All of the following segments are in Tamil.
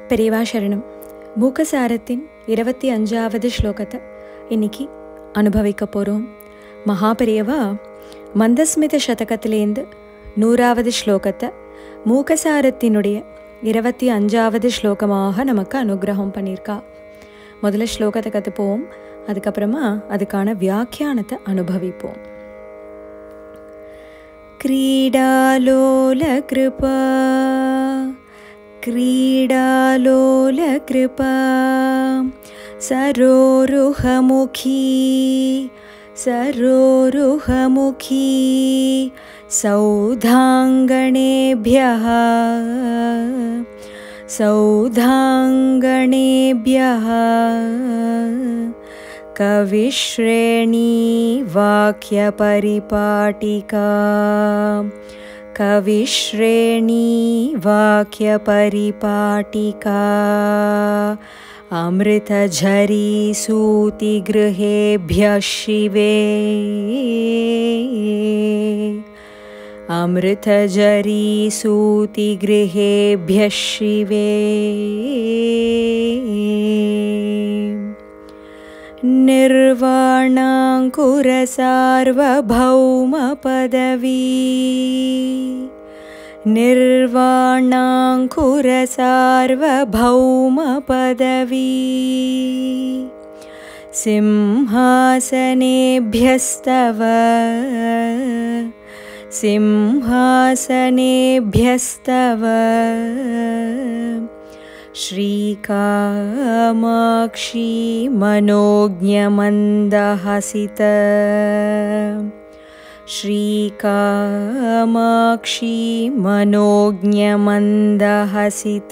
பெரியவா சரணம். மூக்கசாரத்தின் 25வது ஸ்லோகத்தை இன்னைக்கு அனுபவிக்க போகிறோம். மகாபெரியவா மந்தஸ்மித சதகத்திலேருந்து 100வது ஸ்லோகத்தை மூக்கசாரத்தினுடைய 25வது ஸ்லோகமாக நமக்கு அனுகிரகம் பண்ணியிருக்கா. முதல்ல ஸ்லோகத்தை கற்றுப்போம், அதுக்கப்புறமா அதுக்கான வியாக்கியானத்தை அனுபவிப்போம். क्रीडालोल कृपा क्रीडालोल कृपा सरोरुहमुखी सरोरुहमुखी सौधाङ्गणेभ्यः सौधाङ्गणेभ्यः कविश्रेणी वाक्यपरिपाटिका कविश्रेणी वाक्यपरिपाटिका अमृतझरी सूतिगृहेभ्यः शिवे अमृतझरी सूतिगृहेभ्यः शिवे निर्वाणाङ्कुरसार्वभौमपदवी निर्वाणाङ्कुरसार्वभौमपदवी सिंहासनेभ्यस्तव सिंहासनेभ्यस्तव श्रीकामाक्षी मनोज्ञमन्दहसित श्रीकामाक्षी मनोज्ञमन्दहसित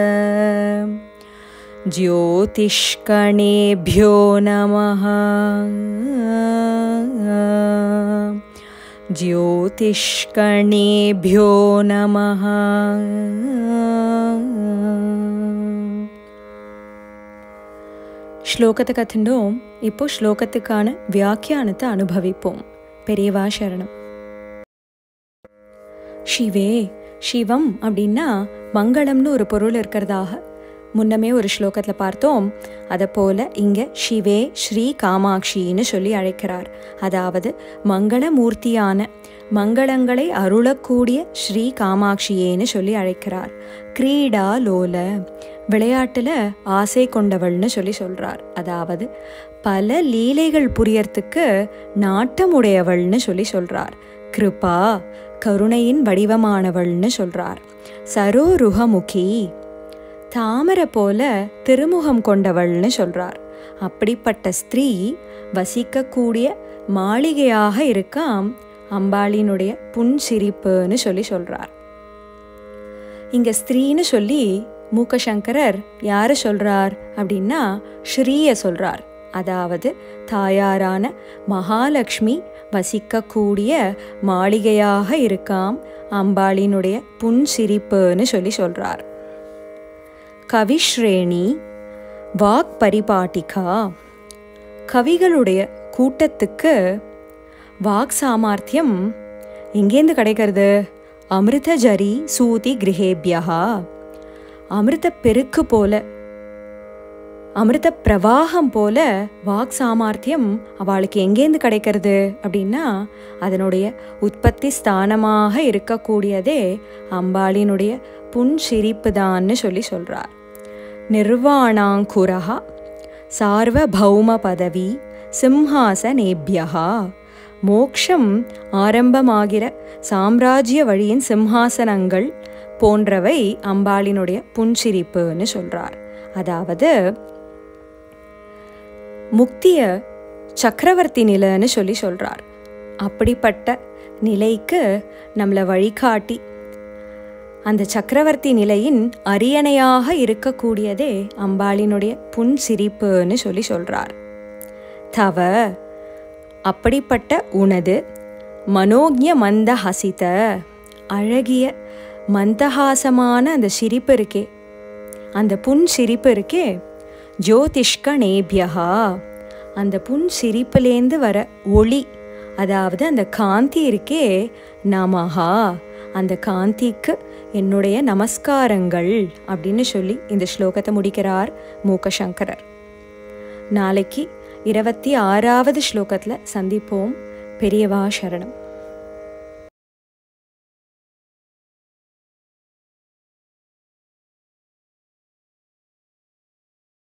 ज्योतिष्कणेभ्यो नमः ज्योतिष्कणेभ्यो नमः. ஸ்லோகத்தை கற்றுண்டோம். இப்போ ஸ்லோகத்துக்கான வியாக்கியானத்தை அனுபவிப்போம். பெரியவா சரணம். சிவே, சிவம் அப்படின்னா மங்களம்னு ஒரு பொருள் இருக்கிறதாக முன்னமே ஒரு ஸ்லோகத்தில் பார்த்தோம். அதை போல இங்கே சிவே ஸ்ரீ காமாட்சின்னு சொல்லி அழைக்கிறார். அதாவது மங்களமூர்த்தியான மங்களங்களை அருளக்கூடிய ஸ்ரீ காமாட்சியேன்னு சொல்லி அழைக்கிறார். கிரீடா லோல, விளையாட்டில் ஆசை கொண்டவள்னு சொல்லி சொல்கிறார். அதாவது பல லீலைகள் புரியறதுக்கு நாட்டமுடையவள்னு சொல்லி சொல்கிறார். கிருபா, கருணையின் வடிவமானவள்னு சொல்கிறார். சரோருகமுகி, தாமரை போல திருமுகம் கொண்டவள்னு சொல்கிறார். அப்படிப்பட்ட ஸ்திரீ வசிக்கக்கூடிய மாளிகையாக இருக்காம் அம்பாளினுடைய புன்சிரிப்புன்னு சொல்லி சொல்கிறார். இங்கே ஸ்திரீன்னு சொல்லி மூக்கசங்கரர் யாரை சொல்கிறார் அப்படின்னா ஸ்ரீயை சொல்கிறார். அதாவது தாயாரான மகாலட்சுமி வசிக்கக்கூடிய மாளிகையாக இருக்காம் அம்பாளினுடைய புன்சிரிப்புன்னு சொல்லி சொல்கிறார். கவிஸ்ரேணி வாக் பரிபாட்டிகா, கவிகளுடைய கூட்டத்துக்கு வாக் சாமர்த்தியம் எங்கேருந்து கிடைக்கிறது? அமிர்தஜரி சூதி கிரகேபியா, அமிர்த பெருக்கு போல, அமிர்த பிரவாகம் போல வாக் சாமர்த்தியம் அவளுக்கு எங்கேருந்து கிடைக்கிறது அப்படின்னா அதனுடைய உற்பத்தி ஸ்தானமாக இருக்கக்கூடியதே அம்பாளினுடைய புன்சிரிப்பு தான்னு சொல்லி சொல்கிறார். நிர்வாணாங்குரஹா சார்வபௌம பதவி சிம்ஹாசனேபியா, மோக்ஷம் ஆரம்பமாகிற சாம்ராஜ்ய வழியின் சிம்ஹாசனங்கள் போன்றவை அம்பாளினுடைய புன்சிரிப்புன்னு சொல்கிறார். அதாவது முக்திய சக்கரவர்த்தி நிலைன்னு சொல்லி சொல்கிறார். அப்படிப்பட்ட நிலைக்கு நம்மளை வழிகாட்டி அந்த சக்கரவர்த்தி நிலையின் அரியணையாக இருக்கக்கூடியதே அம்பாளினுடைய புன்சிரிப்புன்னு சொல்லி சொல்கிறார். தவ, அப்படிப்பட்ட உனது மனோஜ்ய மந்தஹசித, அழகிய மந்தஹாசமான அந்த சிரிப்பு இருக்கே, அந்த புன்சிரிப்பு இருக்கே, ஜோதிஷ்கணேபியா, அந்த புன்சிரிப்புலேருந்து வர ஒளி, அதாவது அந்த காந்தி இருக்கே, நமஹா, அந்த காந்திக்கு என்னுடைய நமஸ்காரங்கள் அப்படின்னு சொல்லி இந்த ஸ்லோகத்தை முடிக்கிறார் மூக்கசங்கரர். நாளைக்கு 26வது ஸ்லோகத்தில் சந்திப்போம். பெரியவா சரணம்.